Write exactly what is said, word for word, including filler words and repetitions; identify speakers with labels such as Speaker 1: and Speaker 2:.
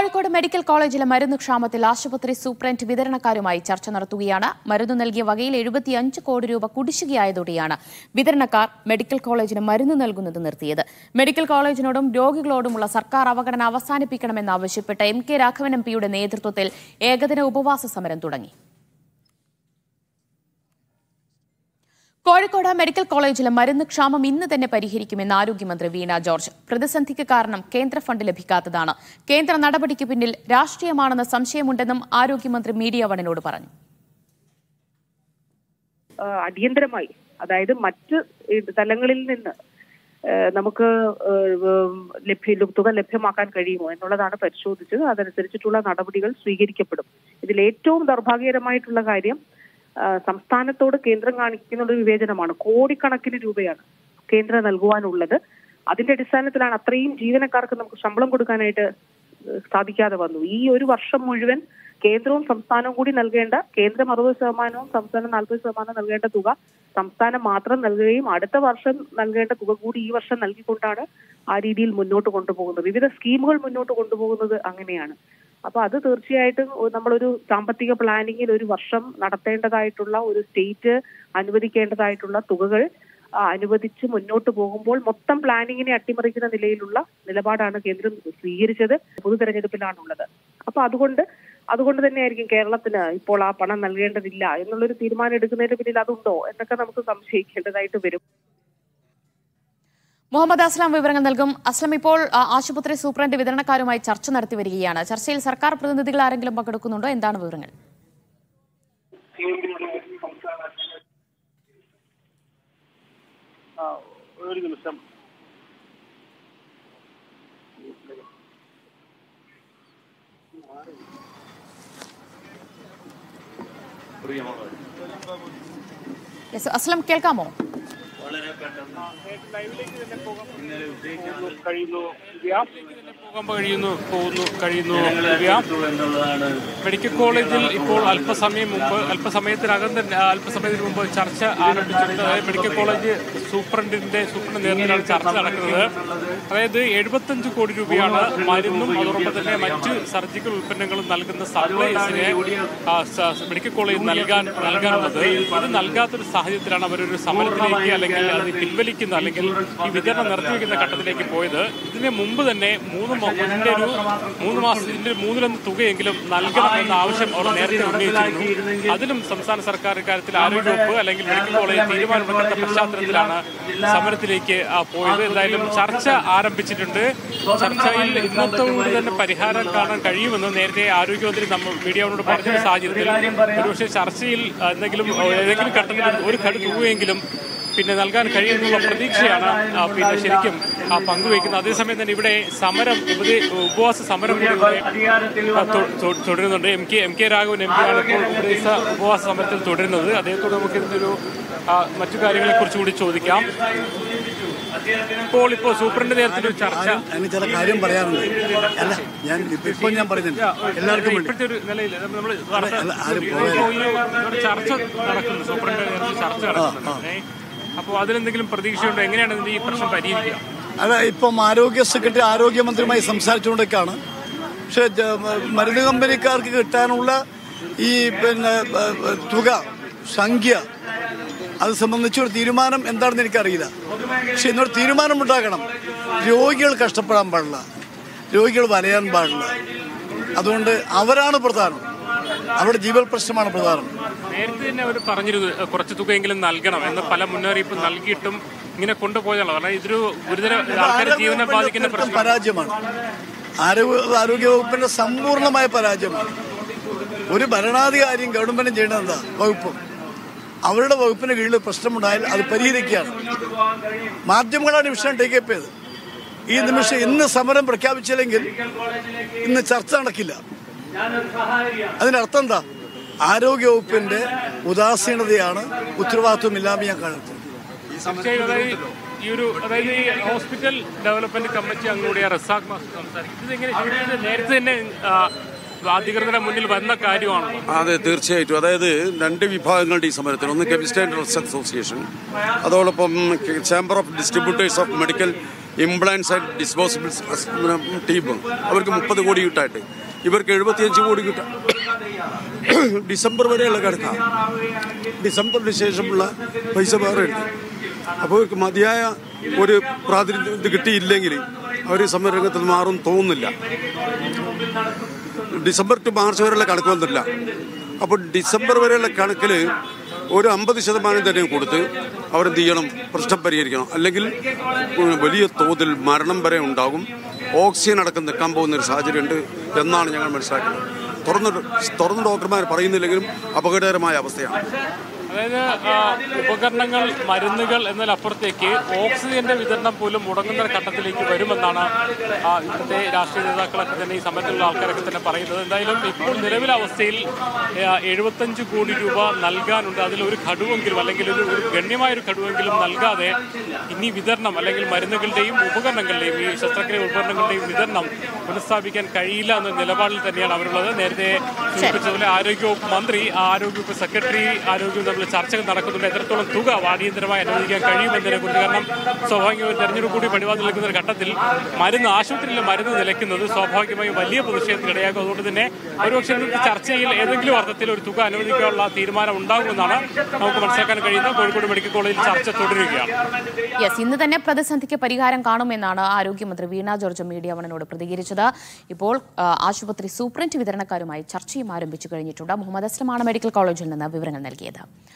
Speaker 1: Kozhikode medical കോളേജിലെ മരുന്ന് ക്ഷാമത്തിൽ ആശുപത്രി സൂപ്രണ്ട് വിതരണക്കാരുമായി ചർച്ച നടത്തുകയാണ്. മരുന്ന് നൽകിയ വകയിൽ എഴുപത്തിയഞ്ച് കോടി രൂപ കുടിശ്ശികയായതോടെയാണ് വിതരണക്കാർ മെഡിക്കൽ കോളേജിന് മരുന്ന് നൽകുന്നത് നിർത്തിയത്. മെഡിക്കൽ കോളേജിനോടും രോഗികളോടുമുള്ള സർക്കാർ അവഗണന അവസാനിപ്പിക്കണമെന്നാവശ്യപ്പെട്ട് എം കെ രാഘവൻ എം പിയുടെ നേതൃത്വത്തിൽ ഏകദിന ഉപവാസ സമരം തുടങ്ങി. കോഴിക്കോട് മെഡിക്കൽ കോളേജിലെ മരുന്ന് ക്ഷാമം ഇന്ന് തന്നെ പരിഹരിക്കുമെന്ന് ആരോഗ്യമന്ത്രി വീണ ജോർജ്. പ്രതിസന്ധിക്ക് കാരണം കേന്ദ്ര ഫണ്ട് ലഭിക്കാത്തതാണ്. കേന്ദ്ര നടപടിക്ക് പിന്നിൽ രാഷ്ട്രീയമാണെന്ന സംശയമുണ്ടെന്നും ആരോഗ്യമന്ത്രി മീഡിയ വണിനോട് പറഞ്ഞു.
Speaker 2: അടിയന്തരമായി, അതായത് മറ്റ് തലങ്ങളിൽ നിന്ന് നമുക്ക് ലഭ്യ തുക ലഭ്യമാക്കാൻ കഴിയുമോ എന്നുള്ളതാണ് പരിശോധിച്ചത്. അതനുസരിച്ചിട്ടുള്ള നടപടികൾ സ്വീകരിക്കപ്പെടും. ഇതിൽ ഏറ്റവും ദൗർഭാഗ്യകരമായിട്ടുള്ള കാര്യം സംസ്ഥാനത്തോട് കേന്ദ്രം കാണിക്കുന്ന ഒരു വിവേചനമാണ്. കോടിക്കണക്കിന് രൂപയാണ് കേന്ദ്രം നൽകുവാനുള്ളത്. അതിന്റെ അടിസ്ഥാനത്തിലാണ് അത്രയും ജീവനക്കാർക്ക് നമുക്ക് ശമ്പളം കൊടുക്കാനായിട്ട് സാധിക്കാതെ വന്നു. ഈ ഒരു വർഷം മുഴുവൻ കേന്ദ്രവും സംസ്ഥാനവും കൂടി നൽകേണ്ട, കേന്ദ്രം അറുപത് ശതമാനവും സംസ്ഥാനം നാൽപ്പത് ശതമാനം നൽകേണ്ട തുക സംസ്ഥാനം മാത്രം നൽകുകയും അടുത്ത വർഷം നൽകേണ്ട തുക കൂടി ഈ വർഷം നൽകിക്കൊണ്ടാണ് ആ രീതിയിൽ മുന്നോട്ട് കൊണ്ടുപോകുന്നത്. വിവിധ സ്കീമുകൾ മുന്നോട്ട് കൊണ്ടുപോകുന്നത് അങ്ങനെയാണ്. അപ്പൊ അത് തീർച്ചയായിട്ടും നമ്മളൊരു സാമ്പത്തിക പ്ലാനിങ്ങിൽ ഒരു വർഷം നടത്തേണ്ടതായിട്ടുള്ള ഒരു സ്റ്റേറ്റ് അനുവദിക്കേണ്ടതായിട്ടുള്ള തുകകൾ അനുവദിച്ച് മുന്നോട്ട് പോകുമ്പോൾ മൊത്തം പ്ലാനിങ്ങിനെ അട്ടിമറിക്കുന്ന നിലയിലുള്ള നിലപാടാണ് കേന്ദ്രം സ്വീകരിച്ചത്. പൊതു തെരഞ്ഞെടുപ്പിലാണുള്ളത്. അപ്പൊ അതുകൊണ്ട് അതുകൊണ്ട് തന്നെയായിരിക്കും കേരളത്തിന് ഇപ്പോൾ ആ പണം നൽകേണ്ടതില്ല എന്നുള്ളൊരു തീരുമാനം എടുക്കുന്നതിന് പിന്നിൽ അതുണ്ടോ എന്നൊക്കെ നമുക്ക് സംശയിക്കേണ്ടതായിട്ട് വരും.
Speaker 1: മുഹമ്മദ് അസ്ലാം വിവരങ്ങൾ നൽകും. അസ്ലം, ഇപ്പോൾ ആശുപത്രി സൂപ്രണ്ട് വിതരണക്കാരുമായി ചർച്ച നടത്തി വരികയാണ്. ചർച്ചയിൽ സർക്കാർ പ്രതിനിധികൾ ആരെങ്കിലും പങ്കെടുക്കുന്നുണ്ടോ? എന്താണ് വിവരങ്ങൾ?
Speaker 3: ഒരു നിമിഷം.
Speaker 1: അസ്ലം, കേൾക്കാമോ?
Speaker 4: മെഡിക്കൽ കോളേജിൽ ഇപ്പോൾ അല്പസമയം മുമ്പ് അല്പസമയത്തിനകം തന്നെ അല്പസമയത്തിന് മുമ്പ് ചർച്ച ആരംഭിച്ചിട്ടുണ്ട്. അതായത് മെഡിക്കൽ കോളേജ് സൂപ്രണ്ടിന്റെ സൂപ്രണ്ട് നേതൃത്വത്തിലാണ് ചർച്ച നടക്കുന്നത്. അതായത് എഴുപത്തഞ്ച് കോടി രൂപയാണ് മരുന്നും അതോടൊപ്പം തന്നെ മറ്റ് സർജിക്കൽ ഉൽപ്പന്നങ്ങളും നൽകുന്ന സപ്ലൈസിനെ മെഡിക്കൽ കോളേജ് നൽകാൻ നൽകാനുള്ളത്. അത് നൽകാത്തൊരു സാഹചര്യത്തിലാണ് അവരൊരു സമരത്തിലേക്ക് അല്ലെങ്കിൽ അത് പിൻവലിക്കുന്ന അല്ലെങ്കിൽ ഈ വിതരണം നിർത്തിവെക്കുന്ന ഘട്ടത്തിലേക്ക് പോയത്. ഇതിന് മുമ്പ് തന്നെ മൂന്ന് ഇതിന്റെ ഒരു മൂന്ന് മാസത്തിന്റെ മൂന്നിലൊന്ന് തുകയെങ്കിലും നൽകണം എന്ന ആവശ്യം അവർ നേരത്തെ ഉന്നയിച്ചിരുന്നു. അതിലും സംസ്ഥാന സർക്കാർ ഇക്കാര്യത്തിൽ ആരോഗ്യവകുപ്പ് അല്ലെങ്കിൽ മെഡിക്കൽ കോളേജ് തീരുമാനമെടുത്ത പശ്ചാത്തലത്തിലാണ് സമരത്തിലേക്ക് പോയത്. എന്തായാലും ചർച്ച ആരംഭിച്ചിട്ടുണ്ട്. ചർച്ചയിൽ ഇന്നത്തോടുകൂടി തന്നെ പരിഹാരം കാണാൻ കഴിയുമെന്ന് നേരത്തെ ആരോഗ്യമന്ത്രി നമ്മൾ മീഡിയയോട് പറഞ്ഞ സാഹചര്യത്തിൽ ഒരുപക്ഷെ ചർച്ചയിൽ എന്തെങ്കിലും ഏതെങ്കിലും ഘട്ടത്തിൽ ഒരു കടു തുകയെങ്കിലും പിന്നെ നൽകാൻ കഴിയുമെന്നുള്ള പ്രതീക്ഷയാണ് പിന്നെ ശരിക്കും പങ്കുവയ്ക്കുന്നത്. അതേസമയം തന്നെ ഇവിടെ സമരം ഉപവാസ സമരം തുടരുന്നുണ്ട്. M K M K Raghavan M P ആണ് ഇപ്പോൾ ഉപദേശ ഉപവാസ സമരത്തിൽ തുടരുന്നത്. അദ്ദേഹത്തോട് നമുക്ക് ഇതിനൊരു മറ്റു കാര്യങ്ങളെ കുറിച്ച് കൂടി ചോദിക്കാം. ഇപ്പോൾ ഇപ്പോൾ സൂപ്രണ്ട് നേതൃത്വത്തിൽ ചർച്ച
Speaker 5: ചില കാര്യം പറയാറുണ്ട്. അല്ല, ഞാൻ ഇപ്പോൾ ഞാൻ പറയുന്നുണ്ട് എല്ലാവർക്കും
Speaker 4: ഇപ്പോഴത്തെ ഒരു നിലയിൽ നമ്മൾ ചർച്ച നടക്കുന്നു. സൂപ്രണ്ട് നേതൃത്വത്തിൽ ചർച്ച നടക്കുന്നുണ്ട്. അപ്പോൾ അതിലെന്തെങ്കിലും പ്രതീക്ഷയുണ്ടോ? എങ്ങനെയാണ് ഇതിന്റെ ഈ പ്രശ്നം പരിഹരിക്കുക?
Speaker 5: അല്ല, ഇപ്പം ആരോഗ്യ സെക്രട്ടറി ആരോഗ്യമന്ത്രിയുമായി സംസാരിച്ചുകൊണ്ടൊക്കെയാണ്. പക്ഷെ മരുന്ന് കമ്പനിക്കാർക്ക് കിട്ടാനുള്ള ഈ പിന്നെ തുക സംഖ്യ അത് സംബന്ധിച്ചൊരു തീരുമാനം എന്താണെന്ന് എനിക്കറിയില്ല. പക്ഷെ ഇന്നൊരു തീരുമാനമുണ്ടാകണം. രോഗികൾ കഷ്ടപ്പെടാൻ പാടില്ല, രോഗികൾ വലയാൻ പാടില്ല. അതുകൊണ്ട് അവരാണ് പ്രധാനം, അവിടെ ജീവൽ പ്രശ്നമാണ് പ്രധാനം.
Speaker 4: നേരത്തെ തന്നെ അവർ പറഞ്ഞിരുന്നു കുറച്ച് തുകയെങ്കിലും നൽകണം എന്ന്. പല മുന്നറിയിപ്പ് നൽകിയിട്ടും ഇങ്ങനെ കൊണ്ടുപോയതാണ്. കാരണം ഇതൊരു ഗുരുതര ആൾക്കാരുടെ ജീവനെ ബാധിക്കുന്ന പ്രശ്നം.
Speaker 5: പരാജയമാണ്, ആരോഗ്യ ആരോഗ്യവകുപ്പിന്റെ സമ്പൂർണമായ പരാജയമാണ്. ഒരു ഭരണാധികാരിയും ഗവൺമെന്റും ചെയ്യേണ്ടത് എന്താ? വകുപ്പും അവരുടെ വകുപ്പിന് കീഴിൽ പ്രശ്നമുണ്ടായാൽ അത് പരിഹരിക്കുകയാണ്. മാധ്യമങ്ങളാണ് ഈ വിഷയം ടേക്ക് അപ്പ് ചെയ്ത്. ഈ നിമിഷം ഇന്ന് സമരം പ്രഖ്യാപിച്ചില്ലെങ്കിൽ ഇന്ന് ചർച്ച നടക്കില്ല. അതിനർത്ഥം എന്താ? ആരോഗ്യവകുപ്പിന്റെ ഉദാസീനതയാണ്, ഉത്തരവാദിത്വമില്ലായ്മ ഞാൻ കാണുന്നത്.
Speaker 4: ഈ ഒരു അതായത് ഈ ഹോസ്പിറ്റൽ ഡെവലപ്മെന്റ് കമ്മിറ്റി അംഗങ്ങളുടെ റസാഖ് മാസ്റ്റർ സംസാരിക്കും. ഇതെങ്ങനെ നേരത്തെ തന്നെ അധികൃതരുടെ മുന്നിൽ വന്ന കാര്യമാണ്?
Speaker 6: അതെ, തീർച്ചയായിട്ടും. അതായത് രണ്ട് വിഭാഗങ്ങളുടെ ഈ സമരത്തിൽ, ഒന്ന് കെമിസ്റ്റ് ആൻഡ് ഡ്രഗ്സ് അസോസിയേഷൻ, അതോടൊപ്പം chamber of distributors of medical implants and disposables team അവർക്ക് മുപ്പത് കോടി കിട്ടായിട്ട് ഇവർക്ക് എഴുപത്തിയഞ്ച് കോടി കിട്ടാം. ഡിസംബർ വരെയുള്ള കണക്കാണ്. ഡിസംബറിന് ശേഷമുള്ള പൈസ വേറെ ഉണ്ട്. അപ്പോൾ ഇവർക്ക് മതിയായ ഒരു പ്രാതിനിധ്യം ഇത് കിട്ടിയില്ലെങ്കിൽ അവർ സമരരംഗത്ത് മാറും തോന്നുന്നില്ല. ഡിസംബർ ടു മാർച്ച് വരെയുള്ള കണക്ക് വന്നില്ല. അപ്പോൾ ഡിസംബർ വരെയുള്ള കണക്കിൽ ഒരു അമ്പത് ശതമാനം തന്നെ കൊടുത്ത് അവരെന്ത് ചെയ്യണം, പ്രശ്നം പരിഹരിക്കണം. അല്ലെങ്കിൽ വലിയ തോതിൽ മരണം വരെ ഉണ്ടാകും. ഓക്സിജൻ അടക്കം നിൽക്കാൻ പോകുന്ന ഒരു സാഹചര്യമുണ്ട് എന്നാണ് ഞങ്ങൾ മനസ്സിലാക്കുന്നത്. തുറന്ന് തുറന്ന് ഡോക്ടർമാർ പറയുന്നില്ലെങ്കിലും അപകടകരമായ അവസ്ഥയാണ്.
Speaker 4: അതായത് ഉപകരണങ്ങൾ, മരുന്നുകൾ എന്നതിലപ്പുറത്തേക്ക് ഓക്സിജന്റെ വിതരണം പോലും മുടങ്ങുന്ന ഘട്ടത്തിലേക്ക് വരുമെന്നാണ് ഇവിടുത്തെ രാഷ്ട്രീയ നേതാക്കളൊക്കെ തന്നെ ഈ സമരത്തിലുള്ള ആൾക്കാരൊക്കെ തന്നെ പറയുന്നത്. എന്തായാലും ഇപ്പോൾ നിലവിലെ അവസ്ഥയിൽ എഴുപത്തഞ്ച് കോടി രൂപ നൽകാനുണ്ട്. അതിലൊരു ഘടുവെങ്കിലും അല്ലെങ്കിൽ ഒരു ഒരു ഗണ്യമായൊരു ഘടുവെങ്കിലും നൽകാതെ ഇനി വിതരണം അല്ലെങ്കിൽ മരുന്നുകളുടെയും ഉപകരണങ്ങളുടെയും ഈ ശസ്ത്രക്രിയ ഉപകരണങ്ങളുടെയും വിതരണം പുനഃസ്ഥാപിക്കാൻ കഴിയില്ല എന്ന നിലപാടിൽ തന്നെയാണ് അവരുള്ളത്. നേരത്തെ സൂചിപ്പിച്ചതുപോലെ ആരോഗ്യവകുപ്പ് മന്ത്രി, ആരോഗ്യവകുപ്പ് സെക്രട്ടറി, ആരോഗ്യ ചർച്ചകൾ നടക്കുന്നുണ്ട്. എത്രത്തോളം തുക അടിയന്തരമായി അനുവദിക്കാൻ കഴിയുമെന്നതിനെ കുറിച്ച്. കാരണം സ്വാഭാവികമായി തെരഞ്ഞെടുപ്പ് കൂടി പടിവാതിൽ നിൽക്കുന്ന ഒരു ഘട്ടത്തിൽ മരുന്ന് ആശുപത്രിയിലെ മരുന്ന് നിലയ്ക്കുന്നത് സ്വാഭാവികമായും വലിയ പ്രതിഷേധത്തിന് ഇടയാക്കും. അതുകൊണ്ട് തന്നെ ഒരുപക്ഷെ ഇന്നത്തെ ചർച്ചയിൽ ഏതെങ്കിലും അർത്ഥത്തിൽ ഒരു തുക അനുവദിക്കാനുള്ള തീരുമാനം ഉണ്ടാകുമെന്നാണ് നമുക്ക് മനസ്സിലാക്കാൻ കഴിയുന്നത്. കോഴിക്കോട് മെഡിക്കൽ കോളേജിൽ ചർച്ച തുടരുകയാണ്.
Speaker 1: യെസ്, ഇന്ന് തന്നെ പ്രതിസന്ധിക്ക് പരിഹാരം കാണുമെന്നാണ് ആരോഗ്യമന്ത്രി വീണ ജോർജ് മീഡിയ വണിനോട് പ്രതികരിച്ചത്. ഇപ്പോൾ ആശുപത്രി സൂപ്രണ്ട് വിതരണക്കാരുമായി ചർച്ചയും ആരംഭിച്ചു കഴിഞ്ഞിട്ടുണ്ട്. മുഹമ്മദ് അസ്ലമാണ് മെഡിക്കൽ കോളേജിൽ നിന്ന് വിവരങ്ങൾ നൽകിയത്.